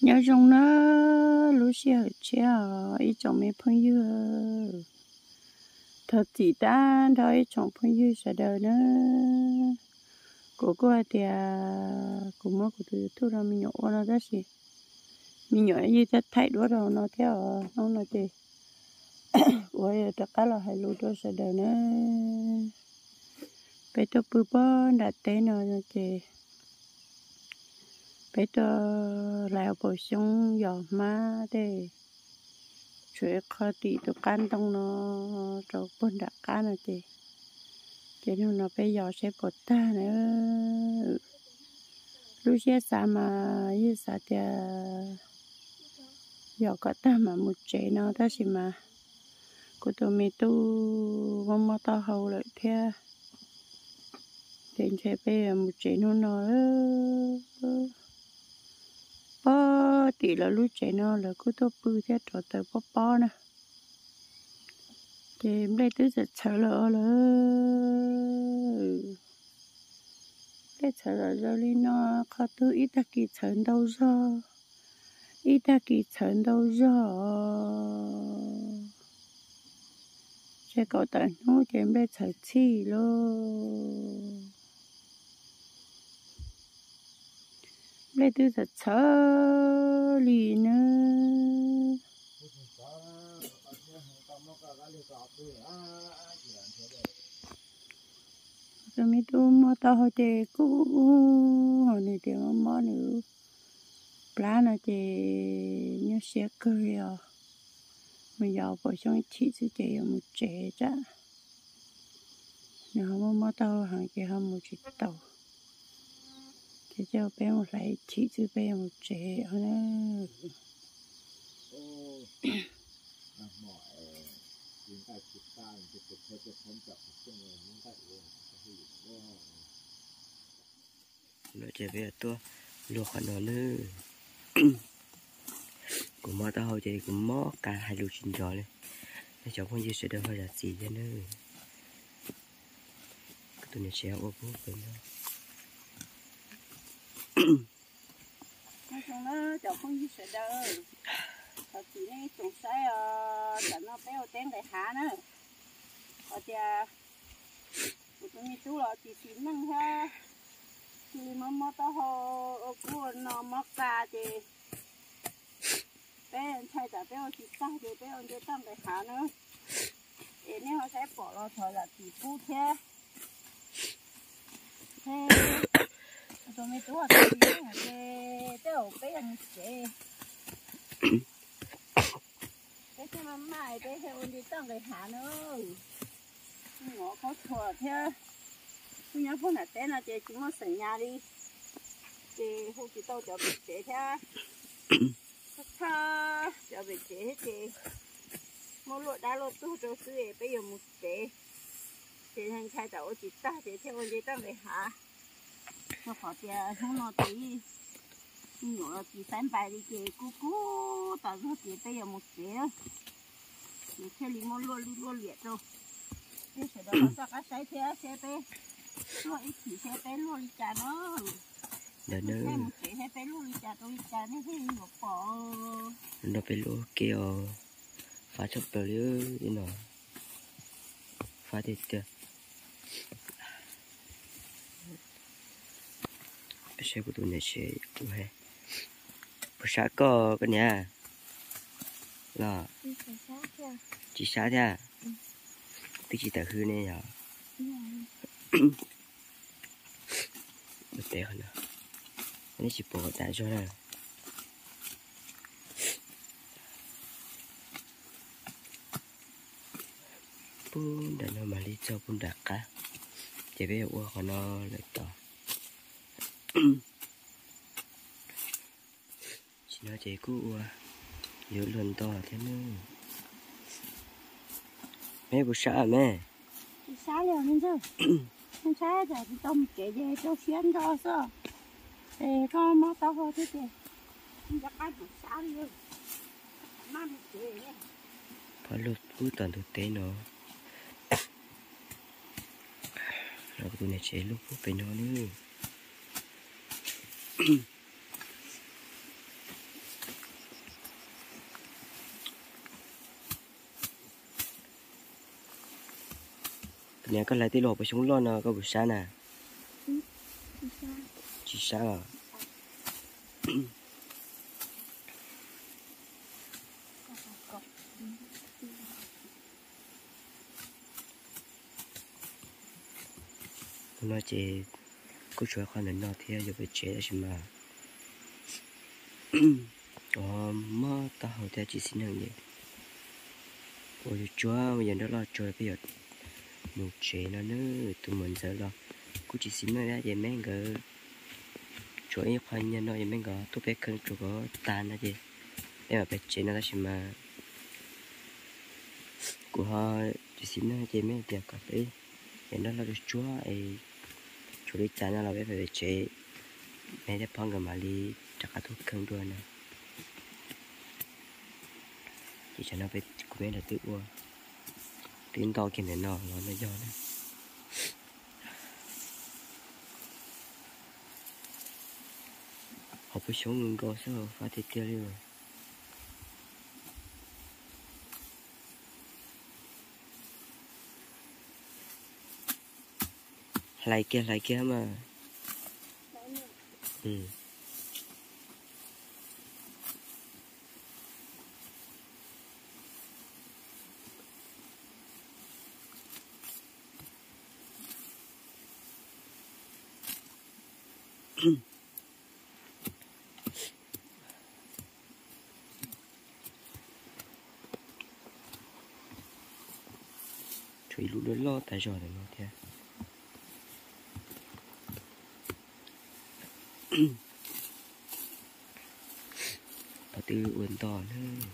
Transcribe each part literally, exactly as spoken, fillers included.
nhớ trong nó lúc xưa chia ít chồng mấy phong yêu thật chỉ ta thôi chồng phong yêu sẽ đời nữa cô cô thì cô mất cô từ thu ra mình nhổ nó đó gì mình nhổ như thế thay đũa rồi nó theo nó nói gì ôi tất cả là hai lúa đó sẽ đời nữa bây giờ bữa bữa đã tới nó rồi chị bây giờ lại bổ sung dầu má để chuối khó tí tụ can tông nó rồi bún đã can rồi chị cho nên nó bây giờ sẽ bột ta nữa lúc xe xa mà như xa thì giờ có ta mà một chế nó đó gì mà cô tôi mi tu mong mong tao hầu lại theo đến chế bây giờ một chế nó nó bó tỷ là lúc chế nó là cô tôi bự theo trò tới bó bó nè thì em đây tới giờ chờ lỡ lỡ để chờ lỡ rồi đi nó khó tu ít ta kỳ chờ đâu rồi ít ta kỳ chờ đâu rồi sẽ có tận nó thì em đây chờ chi luôn đây tới giờ chờ lì nữa rồi mi tu mua tao hồi thì cũ hồi này thì mua nữa lá nó thì như xe cười à mình giờ bỏ trong chị sẽ chỉ một trẻ chứ nếu mà mua tao hàng kia hơn một chiếc tàu thì cho bé một lại chị sẽ bé một trẻ nữa nó chỉ về tôi luộc nó nữa cũng mò tao hồi thì cũng mò cả hai lúa chín giò này để cháu không gì sẽ được hơi là gì thế nữa cái tụi này xéo ô bố bên đó nói chung nó cháu không gì sẽ được thật chỉ này trồng sai ờ để nó béo tên để há nữa ở nhà tụi mình chú là chỉ chín năng ha thì mà mà tao hồ ở của nó mắc cả thì bé thay trả bé chỉ ta thì bé ông chỉ tâm để há nữa để nếu họ sẽ bỏ vào thời là chỉ phu thế thế tụi mình chú là chỉ là cái cái bé anh chị cái cái mà mai cái theo ông chỉ tâm để há nữa ngõ có thừa thế bây giờ phun là té là chị chỉ muốn sửa nhà đi chị hôm chị tao cho bị chế thế thật tha cho bị chế hết chị mua lụa đá lụa tu cho sư ấy bây giờ một chế chị thành khai tao chị ta chị theo con chị ta về hả nó khó chị không nó tí nhỏ chị sáng bài đi chị cú cú tao cho chị bây giờ một chế chị theo đi mua lụa lụa liệt đâu thế sẽ đó cho các trái thế xe bé lụa ít chỉ xe bé lụa đi chả nó đó nữa một chế xe bé lụa đi chả tôi chả nó thấy một bỏ nó phải lúa kia phá chốc tờ liu như nào phá thịt kìa cái xe của tụi này sẽ tụi hè bữa sáng có cái nhà là chỉ sáng thế à cái chỉ tại hư này à được tệ hơn nữa anh chỉ bỏ tại cho này bún đã nó mà đi cho bún đặc cá chỉ biết qua còn nó lại to chỉ nó chỉ cũ nhiều lần to thế nữa mẹ bữa sáng mẹ sáng rồi nên chứ nên sáng rồi thì tao kể về cho xuyên cho sao thì con mất tao thôi thế kì không có cái buổi sáng rồi má một kể đấy phải lột cú toàn thực tế nó rồi tụi này chế lúc phút phải nó nữa nè có lại tí lột vào xuống lo nó có buổi sáng nè chỉ sáng à nó chỉ cứ chơi khoan đến nó thì giờ phải chế chứ mà ờ mà ta hồi ta chỉ xin hàng gì ôi chúa bây giờ đó là chơi bây giờ một chế nó nữa tụi mình sợ lo cứ chỉ xin nó ra vậy mấy người chuỗi khoan nhân nó vậy mấy người tôi biết cần chuột có tan nó gì em mà phải chế nó chứ mà của họ chỉ xin nó vậy mấy tiền cả đấy vậy đó là chúa ấy chú đi chán là phải phải chế mấy cái phong cái mà đi chắc là thuốc không đua nè chỉ cho nó phải cũng biết là tự qua tiếng to kia này nó nó nó do nè học cái số ngừng co sao phá thịt kia đi rồi lại kia lại kia mà ừ chùi lũ lớn lo tại rồi để nó theo và từ uốn to nữa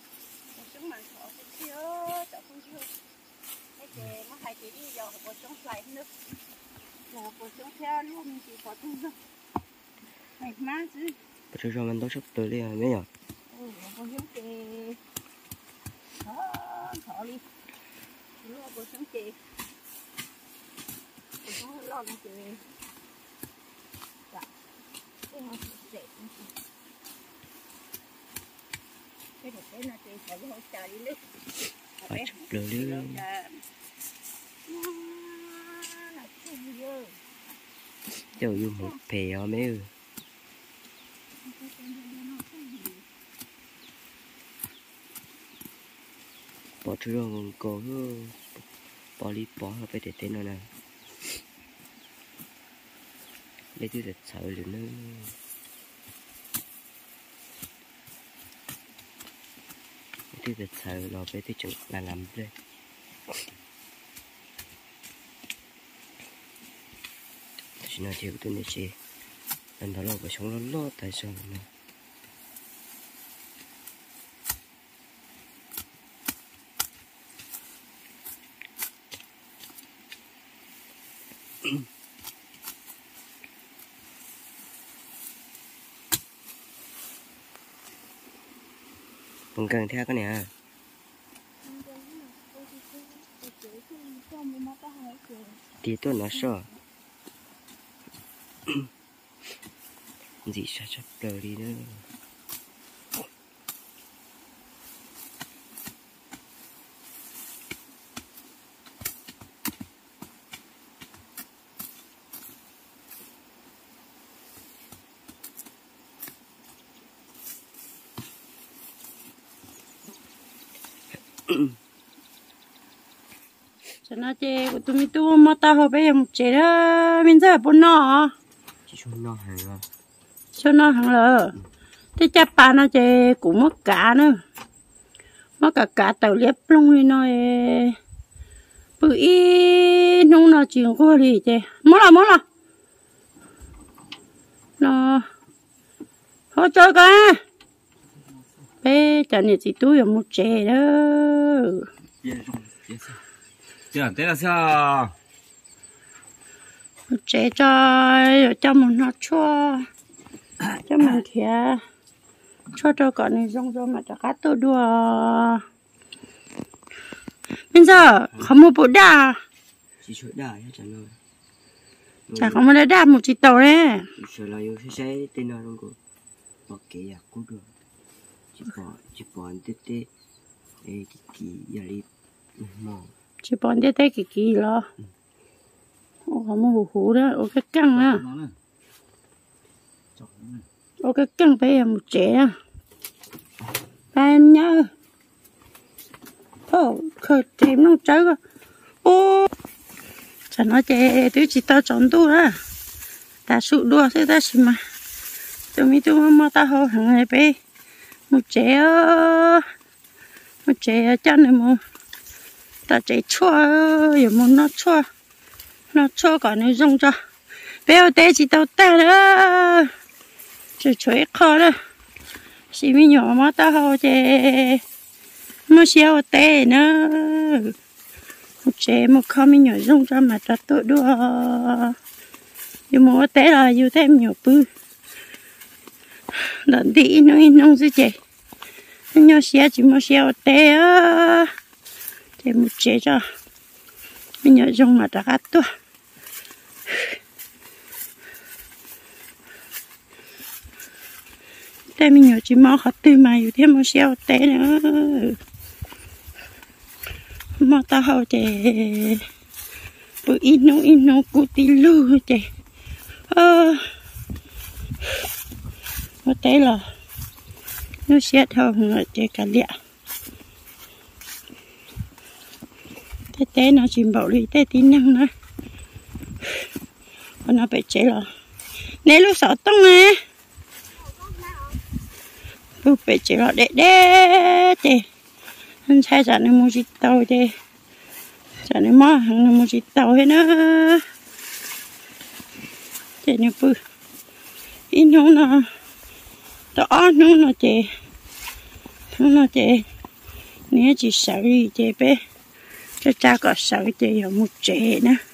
bây giờ mình đâu sắp tới đây mấy nhở bộ sống chị bộ sống lo con chị dạ cái họ sẽ cái thực tế là chị phải hỗ trợ đi nước phải chụp lửa đi đều dùng một pè ở mấy ư bỏ chú rồi có bỏ đi bỏ ở bên để tên nó nè để tôi thật sợ liền nữa tôi thật sợ lo bên tôi chừng là làm đây chỉ nói thiếu tôi này chị anh đó là phải sống lo lo tại sao này còn cần theo cái này à thì tôi nói sợ gì sao sắp đời đi nữa cho nó chơi của tụi mình tu mà tao học bây giờ một chế đó mình giờ bốn nọ chỉ cho nó hàng rồi cho nó hàng lờ thế chắc bà nó chơi cũng mất cả nữa mất cả cả tàu liếp luôn đi nói bự ít nông nó chuyện qua đi chơi mất là mất là nó hỗ trợ cả bé cho nên chỉ tôi ở một chế đó giờ thế là sao một chế cho cho một nó chua cho mình kia cho cho con này rong rong mà cho cá tôi đùa bây giờ không mua bộ đà chỉ chỗ đà nhá chẳng rồi chả không mua đà một chỉ tàu đấy chỉ là yêu sẽ sẽ tên nào không có bỏ kế à cũng được chỉ bỏ chỉ bỏ anh tết tết ấy kỳ kỳ giờ đi mò chỉ bọn đứa té kỳ kỳ lo ô không mua hủ hủ đó ô cái căng á ô cái căng bây giờ một trẻ ba em nhớ ô khởi thêm nó trái cơ ô chả nói chè tôi chỉ tao chọn tu đó ta sụt đua thế ta xí mà tôi mi tôi mà ta hồ hàng ngày bé một trẻ một trẻ chân này mà ta chạy chua giờ muốn nó chua nó chua cả nó rong cho bé ở đây chỉ tao ta đó chỉ chơi khó đó xí mi nhỏ mà ta hồ chè nó xéo ở đây nữa một trẻ một con mi nhỏ rong cho mà ta tội đua dù mua té là dù thêm nhiều bự lần đi nó nông gì chị nó xe chỉ mua xe ở té á thì một chế cho mình nhớ dùng mà đã gắt tua té mình nhớ chỉ mua hot tươi mà dù thêm một xe ở té nữa mà ta hậu chị bự ít nông ít nông cụ tí lưu chị ờ một té là nó sẽ thâu người chơi cả lẹ té té nó chìm bảo đi té tí năng nữa còn nó bị chế là nè lúc sợ tông nè lúc bị chế là đẻ đẻ chị anh sai trả nên mua gì tàu chị trả nên mua hàng mua gì tàu hết nữa chị nó bự ít nó nó đó nó nó chị nó nó chị nếu chị sợ gì chị bé cho cha có sợ chị ở một trẻ nữa